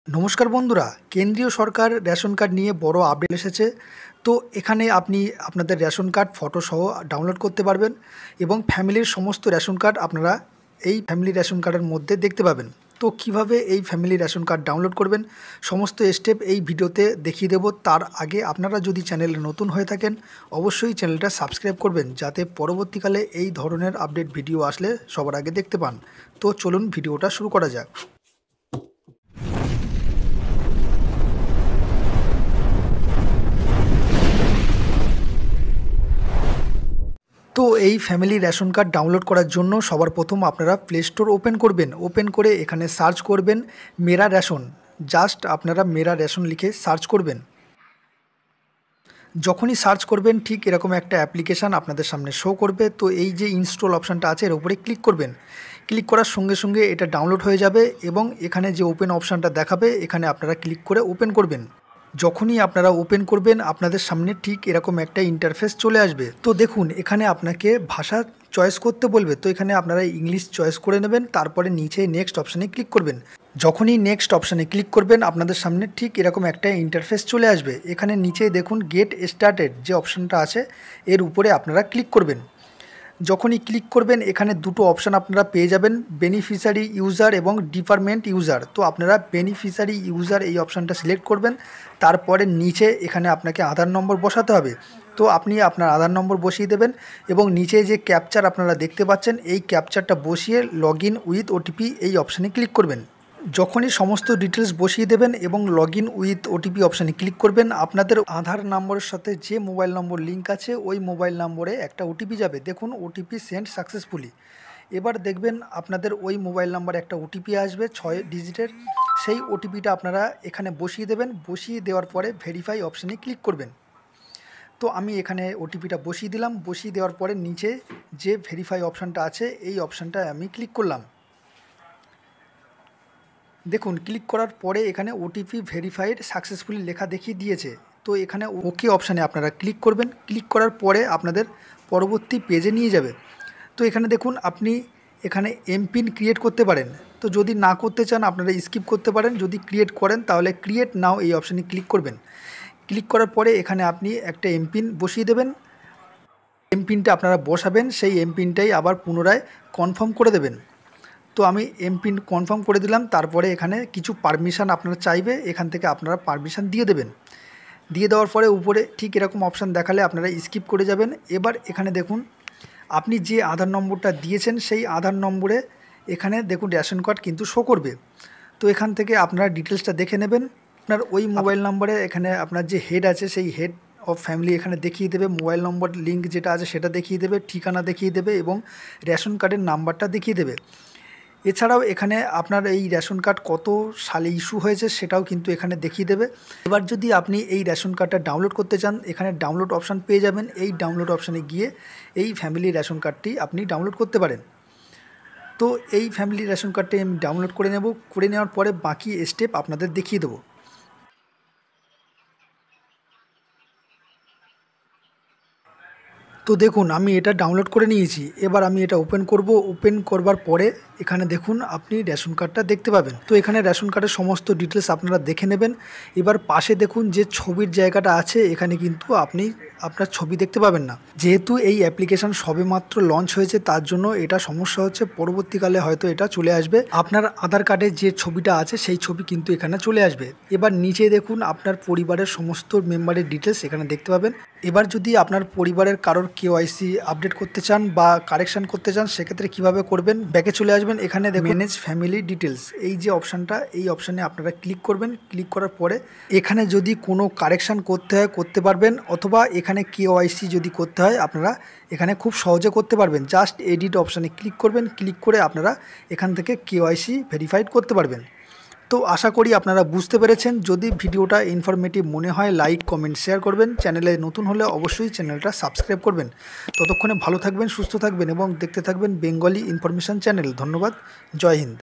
নমস্কার বন্ধুরা, কেন্দ্রীয় সরকার রেশন কার্ড নিয়ে বড় আপডেট এসেছে। তো এখানে আপনি আপনাদের রেশন কার্ড ফটো সহ ডাউনলোড করতে পারবেন এবং ফ্যামিলির সমস্ত রেশন কার্ড আপনারা এই ফ্যামিলি রেশন কার্ডের মধ্যে দেখতে পাবেন। তো কিভাবে এই ফ্যামিলি রেশন কার্ড ডাউনলোড করবেন সমস্ত স্টেপ এই ভিডিওতে দেখিয়ে দেব। তার আগে আপনারা যদি চ্যানেলে নতুন হয়ে থাকেন অবশ্যই চ্যানেলটা সাবস্ক্রাইব করবেন, যাতে পরবর্তীকালে এই ধরনের আপডেট ভিডিও আসলে সবার আগে দেখতে পান। তো চলুন ভিডিওটা শুরু করা যাক। তো এই ফ্যামিলি রেশন কার্ড ডাউনলোড করার জন্য সবার প্রথম আপনারা প্লে স্টোর ওপেন করবেন। ওপেন করে এখানে সার্চ করবেন মেরা রেশন। জাস্ট আপনারা মেরা রেশন লিখে সার্চ করবেন। যখনই সার্চ করবেন ঠিক এরকম একটা অ্যাপ্লিকেশান আপনাদের সামনে শো করবে। তো এই যে ইনস্টল অপশানটা আছে এর উপরে ক্লিক করবেন। ক্লিক করার সঙ্গে সঙ্গে এটা ডাউনলোড হয়ে যাবে এবং এখানে যে ওপেন অপশানটা দেখাবে এখানে আপনারা ক্লিক করে ওপেন করবেন। যখনই আপনারা ওপেন করবেন আপনাদের সামনে ঠিক এরকম একটা ইন্টারফেস চলে আসবে। তো দেখুন এখানে আপনাকে ভাষা চয়েস করতে বলবে। তো এখানে আপনারা ইংলিশ চয়েস করে নেবেন, তারপরে নিচে নেক্সট অপশানে ক্লিক করবেন। যখনই নেক্সট অপশানে ক্লিক করবেন আপনাদের সামনে ঠিক এরকম একটা ইন্টারফেস চলে আসবে। এখানে নিচে দেখুন গেট স্টার্টেড যে অপশানটা আছে এর উপরে আপনারা ক্লিক করবেন। যখনই ক্লিক করবেন এখানে দুটো অপশান আপনারা পেয়ে যাবেন, বেনিফিশিয়ারি ইউজার এবং ডিপার্টমেন্ট ইউজার। তো আপনারা বেনিফিশিয়ারি ইউজার এই অপশানটা সিলেক্ট করবেন। তারপরে নিচে এখানে আপনাকে আধার নম্বর বসাতে হবে। তো আপনি আপনার আধার নম্বর বসিয়ে দেবেন এবং নিচে যে ক্যাপচার আপনারা দেখতে পাচ্ছেন এই ক্যাপচারটা বসিয়ে লগ ইন উইথ ওটিপি এই অপশানে ক্লিক করবেন। যখনই সমস্ত ডিটেলস বসিয়ে দেবেন এবং লগ ইন উইথ ওটিপি অপশানে ক্লিক করবেন আপনাদের আধার নম্বরের সাথে যে মোবাইল নম্বর লিঙ্ক আছে ওই মোবাইল নম্বরে একটা ওটিপি যাবে। দেখুন ওটিপি সেন্ড সাকসেসফুলি। এবার দেখবেন আপনাদের ওই মোবাইল নম্বরে একটা ওটিপি আসবে 6 ডিজিটের। সেই ওটিপিটা আপনারা এখানে বসিয়ে দেবেন। বসিয়ে দেওয়ার পরে ভেরিফাই অপশানে ক্লিক করবেন। তো আমি এখানে ওটিপিটা বসিয়ে দিলাম। বসিয়ে দেওয়ার পরে নিচে যে ভেরিফাই অপশানটা আছে এই অপশানটায় আমি ক্লিক করলাম। দেখুন ক্লিক করার পরে এখানে ওটিপি ভেরিফাইড সাকসেসফুলি লেখা দেখিয়ে দিয়েছে। তো এখানে ওকে অপশানে আপনারা ক্লিক করবেন। ক্লিক করার পরে আপনাদের পরবর্তী পেজে নিয়ে যাবে। তো এখানে দেখুন আপনি এখানে এমপিন ক্রিয়েট করতে পারেন। তো যদি না করতে চান আপনারা স্কিপ করতে পারেন। যদি ক্রিয়েট করেন তাহলে ক্রিয়েট নাও এই অপশানে ক্লিক করবেন। ক্লিক করার পরে এখানে আপনি একটা এমপিন বসিয়ে দেবেন। এমপিনটা আপনারা বসাবেন, সেই এমপিনটাই আবার পুনরায় কনফার্ম করে দেবেন। তো আমি এমপিন কনফার্ম করে দিলাম। তারপরে এখানে কিছু পারমিশন আপনারা চাইবে, এখান থেকে আপনারা পারমিশন দিয়ে দেবেন। দিয়ে দেওয়ার পরে উপরে ঠিক এরকম অপশান দেখালে আপনারা স্কিপ করে যাবেন। এবার এখানে দেখুন আপনি যে আধার নম্বরটা দিয়েছেন সেই আধার নম্বরে এখানে দেখুন রেশন কার্ড কিন্তু শো করবে। তো এখান থেকে আপনারা ডিটেলসটা দেখে নেবেন। আপনার ওই মোবাইল নম্বরে এখানে আপনার যে হেড আছে সেই হেড অফ ফ্যামিলি এখানে দেখিয়ে দেবে, মোবাইল নম্বর লিঙ্ক যেটা আছে সেটা দেখিয়ে দেবে, ঠিকানা দেখিয়ে দেবে এবং রেশন কার্ডের নাম্বারটা দেখিয়ে দেবে। এছাড়াও এখানে আপনার এই রেশন কার্ড কত সালে ইস্যু হয়েছে সেটাও কিন্তু এখানে দেখিয়ে দেবে। এবার যদি আপনি এই রেশন কার্ডটা ডাউনলোড করতে চান এখানে ডাউনলোড অপশান পেয়ে যাবেন। এই ডাউনলোড অপশানে গিয়ে এই ফ্যামিলি রেশন কার্ডটি আপনি ডাউনলোড করতে পারেন। তো এই ফ্যামিলি রেশন কার্ডটি আমি ডাউনলোড করে নেব। করে নেওয়ার পরে বাকি স্টেপ আপনাদের দেখিয়ে দেবো। তো দেখুন আমি এটা ডাউনলোড করে নিয়েছি। এবার আমি এটা ওপেন করব। ওপেন করবার পরে এখানে দেখুন আপনি রেশন কার্ডটা দেখতে পাবেন। তো এখানে রেশন কার্ডের সমস্ত ডিটেলস আপনারা দেখে নেবেন। এবার পাশে দেখুন যে ছবির জায়গাটা আছে এখানে কিন্তু আপনি আপনার ছবি দেখতে পাবেন না। যেহেতু এই অ্যাপ্লিকেশান সবেমাত্র লঞ্চ হয়েছে তার জন্য এটা সমস্যা হচ্ছে। পরবর্তীকালে হয়তো এটা চলে আসবে। আপনার আধার কার্ডে যে ছবিটা আছে সেই ছবি কিন্তু এখানে চলে আসবে। এবার নিচে দেখুন আপনার পরিবারের সমস্ত মেম্বারের ডিটেলস এখানে দেখতে পাবেন। এবার যদি আপনার পরিবারের কারোর কেওয়াইসি আপডেট করতে চান বা কারেকশান করতে চান সেক্ষেত্রে কীভাবে করবেন, ব্যাকে চলে আসবেন। এখানে দেখুন ম্যানেজ ফ্যামিলি ডিটেলস এই যে অপশানটা এই অপশানে আপনারা ক্লিক করবেন। ক্লিক করার পরে এখানে যদি কোনো কারেকশান করতে হয় করতে পারবেন, অথবা এখানে কেওয়াইসি যদি করতে হয় আপনারা এখানে খুব সহজে করতে পারবেন। জাস্ট এডিট অপশানে ক্লিক করবেন। ক্লিক করে আপনারা এখান থেকে কেওয়াইসি ভেরিফাইড করতে পারবেন। তো আশা করি আপনারা বুঝতে পেরেছেন। যদি ভিডিওটা ইনফরমেটিভ মনে হয় লাইক কমেন্ট শেয়ার করবেন। চ্যানেলে নতুন হলে অবশ্যই চ্যানেলটা সাবস্ক্রাইব করবেন। ততক্ষণে ভালো থাকবেন, সুস্থ থাকবেন এবং দেখতে থাকবেন বেঙ্গলি ইনফরমেশন চ্যানেল। ধন্যবাদ। জয় হিন্দ।